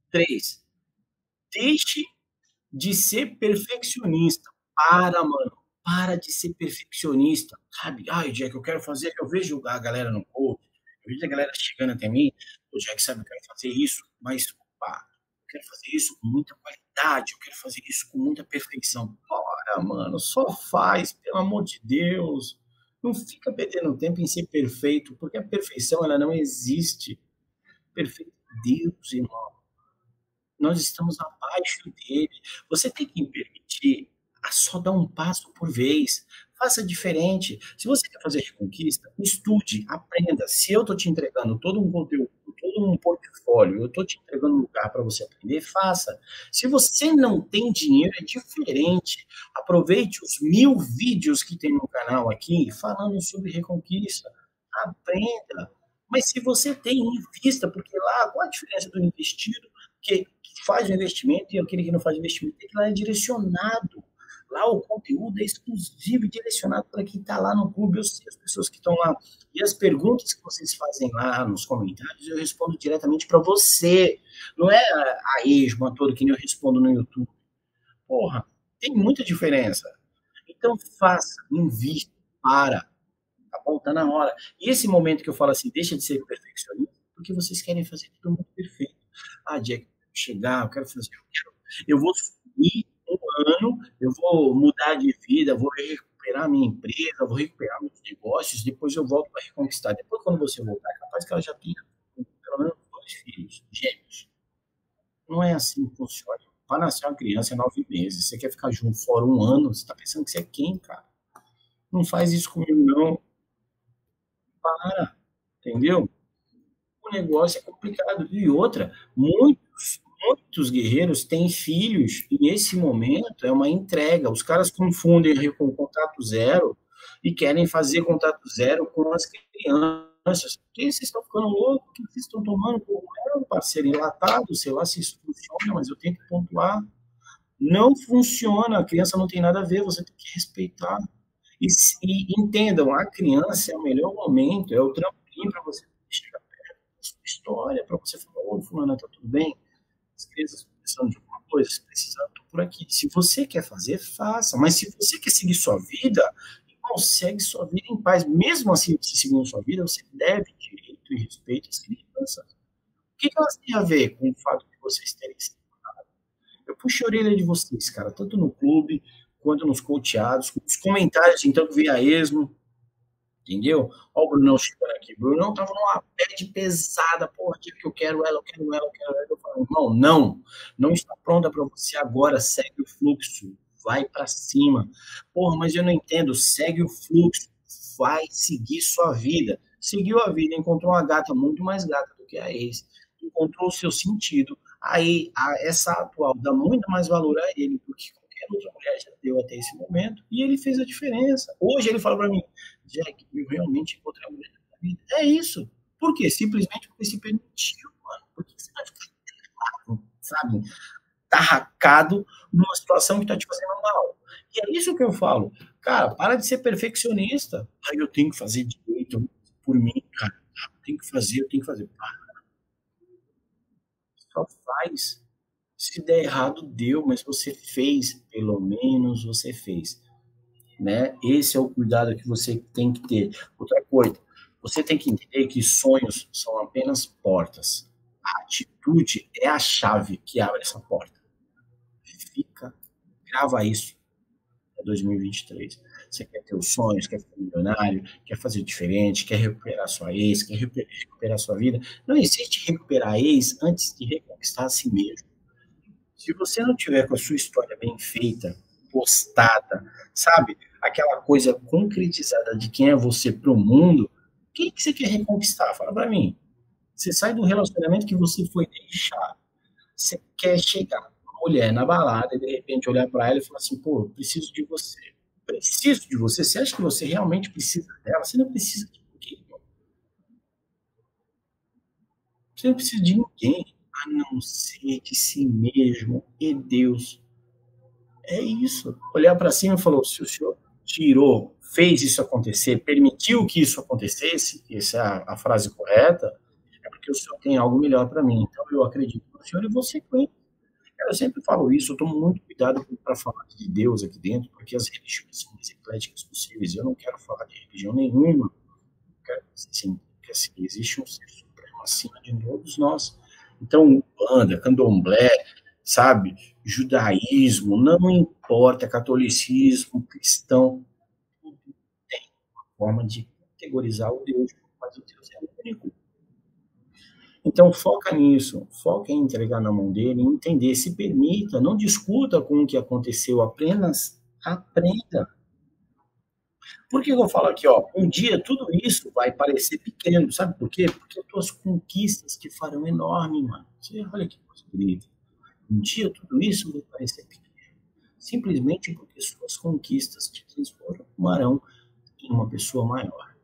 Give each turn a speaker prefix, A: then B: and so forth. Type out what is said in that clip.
A: 3, deixe de ser perfeccionista. Para, mano. Para de ser perfeccionista, sabe? Ai, Jack, eu quero fazer. Eu vejo a galera no coach, eu vejo a galera chegando até mim. O Jack, sabe, eu quero fazer isso, mas opa, eu quero fazer isso com muita qualidade, eu quero fazer isso com muita perfeição. Bora, mano, só faz, pelo amor de Deus. Não fica perdendo tempo em ser perfeito, porque a perfeição ela não existe. Perfeito é Deus, irmão. Nós estamos abaixo dele. Você tem que permitir a só dar um passo por vez. Faça diferente. Se você quer fazer reconquista, estude, aprenda. Se eu estou te entregando todo um conteúdo, todo um portfólio, eu estou te entregando um lugar para você aprender, faça. Se você não tem dinheiro, é diferente. Aproveite os 1000 vídeos que tem no canal aqui falando sobre reconquista. Aprenda. Mas se você tem, invista, porque lá, qual a diferença do investido que faz o investimento e aquele que não faz investimento? É que lá é direcionado. Lá o conteúdo é exclusivo e direcionado para quem está lá no clube. Eu sei as pessoas que estão lá. E as perguntas que vocês fazem lá nos comentários, eu respondo diretamente para você. Não é a esmo todo que nem eu respondo no YouTube. Porra, tem muita diferença. Então faça, invista, para. Tá bom? Tá na hora. E esse momento que eu falo assim, deixa de ser perfeccionista, porque vocês querem fazer tudo muito perfeito. Ah, Jack, eu quero chegar, eu quero fazer, eu vou subir um ano, eu vou mudar de vida, vou recuperar minha empresa, vou recuperar meus negócios, depois eu volto para reconquistar. Depois, quando você voltar, é capaz que ela já tenha pelo menos 2 filhos, gêmeos. Não é assim que funciona. Para nascer uma criança é 9 meses. Você quer ficar junto fora um ano, você está pensando que você é quem, cara? Não faz isso comigo, não. Para, entendeu? O negócio é complicado. E outra, muitos guerreiros têm filhos, e nesse momento é uma entrega. Os caras confundem com contato zero e querem fazer contato zero com as crianças. O que vocês estão ficando loucos? O que vocês estão tomando por um parceiro enlatado? Sei lá se isso funciona, mas eu tenho que pontuar. Não funciona, a criança não tem nada a ver, você tem que respeitar. E entendam, a criança é o melhor momento, é o trampolim para você chegar perto da sua história, para você falar, ô, fulana, tá tudo bem? As crianças estão precisando de alguma coisa, se precisando, tô por aqui. Se você quer fazer, faça. Mas se você quer seguir sua vida, irmão, segue sua vida em paz. Mesmo assim, se seguindo sua vida, você deve direito e respeito às crianças. O que elas têm a ver com o fato de vocês terem sido? Eu puxo a orelha de vocês, cara, tanto no clube quanto nos coacheados, os comentários, então, que vem a esmo, entendeu? Olha o Brunão chegando aqui. O Brunão tava numa bad pesada, porra, que eu quero ela, eu quero ela, eu quero ela. Eu falo, irmão, não está pronta para você agora, segue o fluxo, vai para cima. Porra, mas eu não entendo, segue o fluxo, vai seguir sua vida. Seguiu a vida, encontrou uma gata muito mais gata do que a ex, encontrou o seu sentido. Aí, essa atual dá muito mais valor a ele do que qualquer outra mulher já deu até esse momento, e ele fez a diferença. Hoje ele fala para mim, Jack, eu realmente encontrei a mulher da minha vida. É isso. Por quê? Simplesmente porque se permitiu, mano. Porque você vai ficar, sabe, tarracado numa situação que tá te fazendo mal. E é isso que eu falo. Cara, para de ser perfeccionista. Aí eu tenho que fazer direito por mim, cara. Eu tenho que fazer, eu tenho que fazer. Para, só faz. Se der errado, deu, mas você fez. Pelo menos você fez. Né? Esse é o cuidado que você tem que ter. Outra coisa, você tem que entender que sonhos são apenas portas. A atitude é a chave que abre essa porta. Fica, grava isso. É 2023. Você quer ter os sonhos, quer ficar milionário, quer fazer diferente, quer recuperar sua ex, quer recuperar sua vida. Não existe recuperar a ex antes de reconquistar a si mesmo. Se você não tiver com a sua história bem feita, postada, sabe? Aquela coisa concretizada de quem é você para o mundo, o que você quer reconquistar? Fala para mim. Você sai do relacionamento que você foi deixar. Você quer chegar com uma mulher na balada e de repente olhar para ela e falar assim: pô, eu preciso de você. Preciso de você. Você acha que você realmente precisa dela? Você não precisa de ninguém. Você não precisa de ninguém a não ser de si mesmo e Deus. É isso. Olhar para cima e falou: se o senhor tirou, fez isso acontecer, permitiu que isso acontecesse, essa é a frase correta, é porque porque o Senhor tem algo melhor para mim. Então eu acredito no Senhor e vou sequer. Eu sempre falo isso, eu tomo muito cuidado para falar de Deus aqui dentro, porque as religiões são mais ecléticas possíveis. Eu não quero falar de religião nenhuma. Eu quero dizer assim, que assim, existe um ser supremo acima de todos nós. Então, Umbanda, Candomblé, sabe, judaísmo, não importa, catolicismo, cristão, tudo tem uma forma de categorizar o Deus, mas o Deus é único. Então, foca nisso, foca em entregar na mão dele, em entender, se permita, não discuta com o que aconteceu, apenas aprenda. Por que eu falo aqui, ó? Um dia tudo isso vai parecer pequeno, sabe por quê? Porque as tuas conquistas te farão enorme, mano. Você, olha que coisa bonita. Um dia tudo isso vai parecer pequeno, simplesmente porque suas conquistas te transformarão em uma pessoa maior.